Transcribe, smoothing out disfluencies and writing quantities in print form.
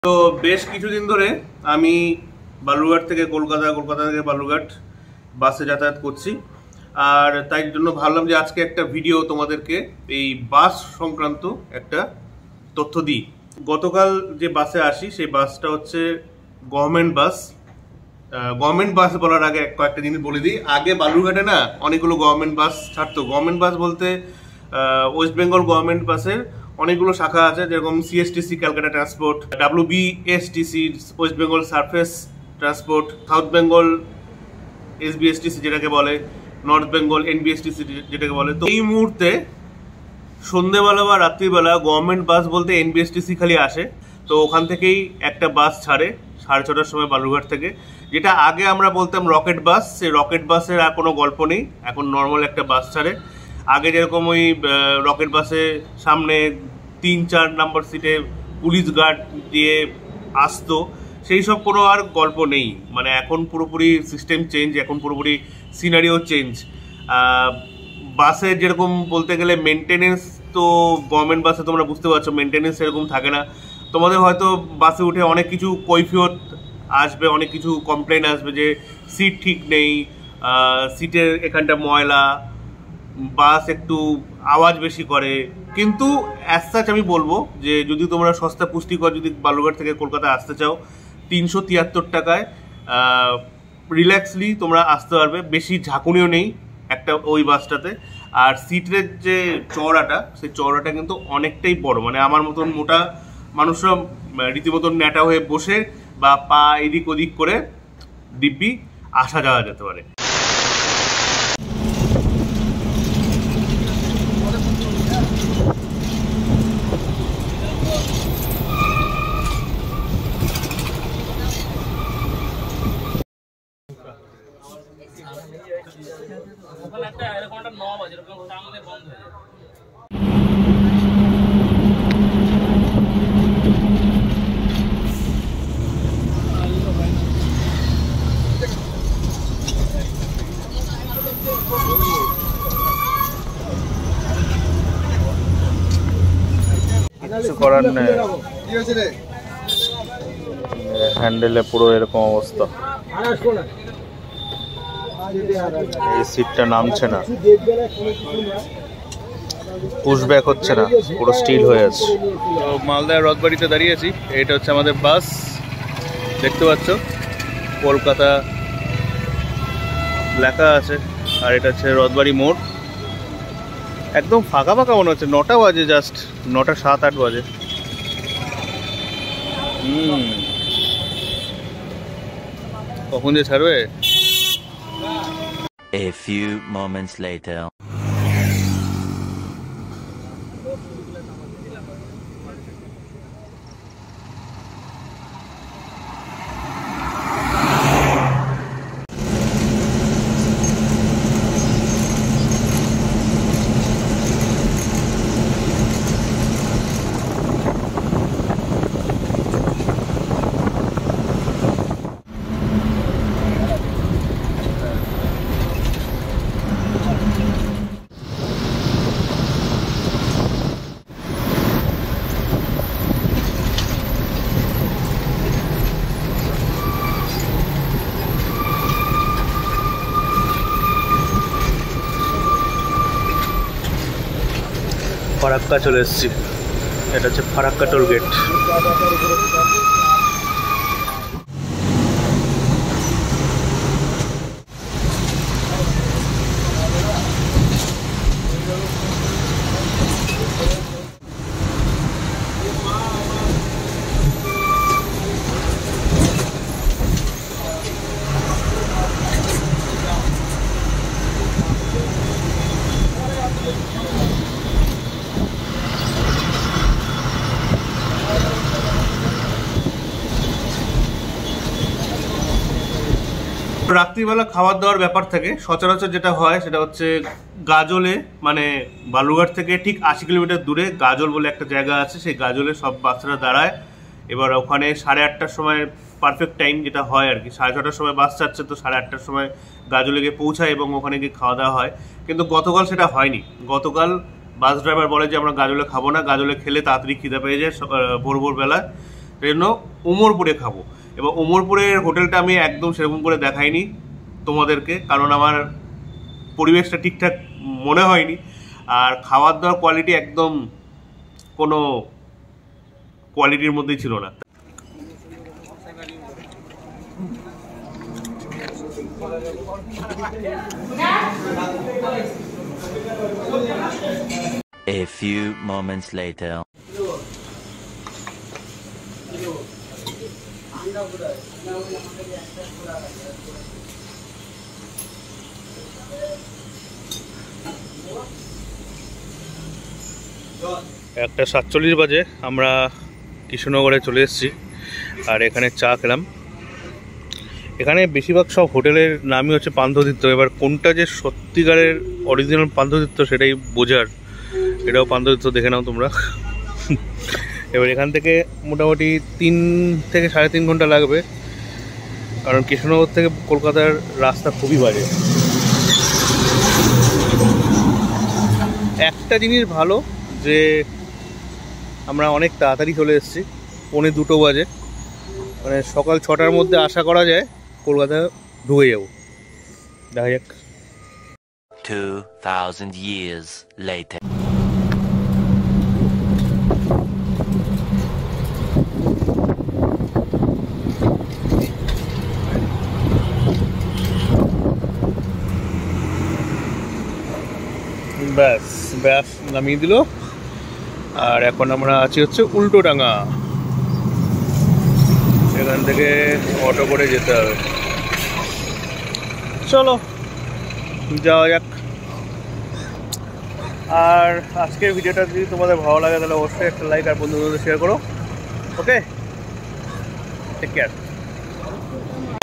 তো বেশ কিছুদিন ধরে আমি বালুরঘাট থেকে কলকাতা, কলকাতা থেকে বালুরঘাট বাসে যাতায়াত করছি। আর তাই জন্য ভাবলাম যে আজকে একটা ভিডিও তোমাদেরকে এই বাস সংক্রান্ত একটা তথ্য দিই। গতকাল যে বাসে আসি সেই বাসটা হচ্ছে গভর্নমেন্ট বাস। গভর্নমেন্ট বাস বলার আগে কয়েকটা জিনিস বলে দিই। আগে বালুরঘাটে না অনেকগুলো গভর্নমেন্ট বাস ছাড়তো। গভর্নমেন্ট বাস বলতে ওয়েস্ট বেঙ্গল গভর্নমেন্ট বাসের অনেকগুলো শাখা আছে, যেরকম CSTC Calcutta transport, WBSTC West Bengal surface transport, South Bengal NBSTC যেটাকে বলে, নর্থ বেঙ্গল NBSTC যেটাকে বলে। তো এই মুহূর্তে সন্ধ্যেবেলা বা রাত্রিবেলা গভর্নমেন্ট বাস বলতে NBSTC খালি আসে। তো ওখান থেকেই একটা বাস ছাড়ে 6:30টার সময় বালুরঘাট থেকে, যেটা আগে আমরা বলতাম রকেট বাস। সেই রকেট বাসের আর কোনো গল্প নেই, এখন নর্মাল একটা বাস ছাড়ে। আগে যেরকম ওই রকেট বাসে সামনে 3-4 নাম্বার সিটে পুলিশ গার্ড দিয়ে আসতো, সেই সব কোনো আর গল্প নেই। মানে এখন পুরোপুরি সিস্টেম চেঞ্জ, এখন পুরোপুরি সিনারিও চেঞ্জ। বাসে যেরকম বলতে গেলে মেনটেনেন্স, তো গভর্নমেন্ট বাসে তোমরা বুঝতে পারছো মেনটেনেন্স সেরকম থাকে না। তোমাদের হয়তো বাসে উঠে অনেক কিছু কৈফিয়ত আসবে, অনেক কিছু কমপ্লেন আসবে যে সিট ঠিক নেই, সিটের এখানটা ময়লা, বাস একটু আওয়াজ বেশি করে। কিন্তু অ্যাজ সাচ আমি বলবো যে যদি তোমরা সস্তা পুষ্টিকর যদি বালুরঘাট থেকে কলকাতা আসতে চাও, 373 টাকায় রিল্যাক্সলি তোমরা আসতে পারবে। বেশি ঝাঁকুনিও নেই একটা ওই বাসটাতে। আর সিটের যে চওড়াটা, সেই চওড়াটা কিন্তু অনেকটাই বড়। মানে আমার মতন মোটা মানুষরা রীতিমতন ন্যাটা হয়ে বসে বা পা এদিক ওদিক করে দিব্যি আসা যাওয়া যেতে পারে। কিছু করার নেই, হ্যান্ডেলে পুরো এরকম অবস্থা। এই সিটটা নামছে না, পুশব্যাক হচ্ছে না, পুরো স্টিল হয়ে আছে। তো মালদার রথবাড়িতে দাঁড়িয়ে আছি। এটা হচ্ছে আমাদের বাস, দেখতে পাচ্ছ কলকাতা লেখা আছে। আর এটা হচ্ছে রথবাড়ি মোড়। একদম ফাঁকা ফাঁকা মনে হচ্ছে। 9টা বাজে, জাস্ট 9টা 7-8 বাজে। কখন যে ছাড়বে। A few moments later. Farakka চলে এসেছি। এটা হচ্ছে ফারাক্কা টোল গেট। রাত্রিবেলা খাবার দাওয়ার ব্যাপার থাকে। সচরাচর যেটা হয় সেটা হচ্ছে গাজলে, মানে বালুরঘাট থেকে ঠিক 80 কিলোমিটার দূরে গাজল বলে একটা জায়গা আছে। সেই গাজলে সব বাসরা দাঁড়ায়। এবার ওখানে 8:30টার সময় পারফেক্ট টাইম যেটা হয় আর কি। 6:30টার সময় বাস ছাড়ছে, তো 8:30টার সময় গাজলে গিয়ে পৌঁছায় এবং ওখানে গিয়ে খাওয়া দাওয়া হয়। কিন্তু গতকাল সেটা হয়নি। গতকাল বাস ড্রাইভার বলে যে আমরা গাজলে খাবো না, গাজলে খেলে তাড়াতাড়ি খিদে পেয়ে যায় ভোর ভোরবেলা। সেই জন্য ওমরপুরে খাবো। এবার ওমরপুরের হোটেলটা আমি একদম সেরকম করে দেখাইনি তোমাদেরকে, কারণ আমার পরিবেশটা ঠিকঠাক মনে হয়নি, আর খাওয়ার দাওয়ার কোয়ালিটি একদম কোনো কোয়ালিটির মধ্যেই ছিল না। A few moments later. একটা 47 বাজে আমরা কৃষ্ণনগরে চলে এসেছি, আর এখানে চা খেলাম। এখানে বেশিরভাগ সব হোটেলের নামই হচ্ছে পান্থতীর্থ। এবার কোনটা যে সত্যিকারের অরিজিনাল পান্থতীর্থ সেটাই বোঝার, এটাও পান্থতীর্থ, দেখে নাও তোমরা। এবার এখান থেকে মোটামুটি 3 থেকে 3.5 ঘন্টা লাগবে, কারণ কৃষ্ণনগর থেকে কলকাতার রাস্তা খুবই বাজে। একটা জিনিস ভালো যে আমরা অনেক তাড়াতাড়ি চলে এসেছি, 1:45 বাজে, মানে সকাল 6টার মধ্যে আশা করা যায় কলকাতা ঢুকে যাব। দেখা যাক। 2000 years later. ব্যাস ব্যাস নামিয়ে দিল, আর এখন আমরা আছি হচ্ছে উল্টোডাঙ্গা। এখান থেকে অটো করে যেতে হবে। চলো যাওয়া যাক। আর আজকের ভিডিওটা যদি তোমাদের ভালো লাগে তাহলে অবশ্যই একটা লাইক আর বন্ধুদের শেয়ার করো। Okay, take care.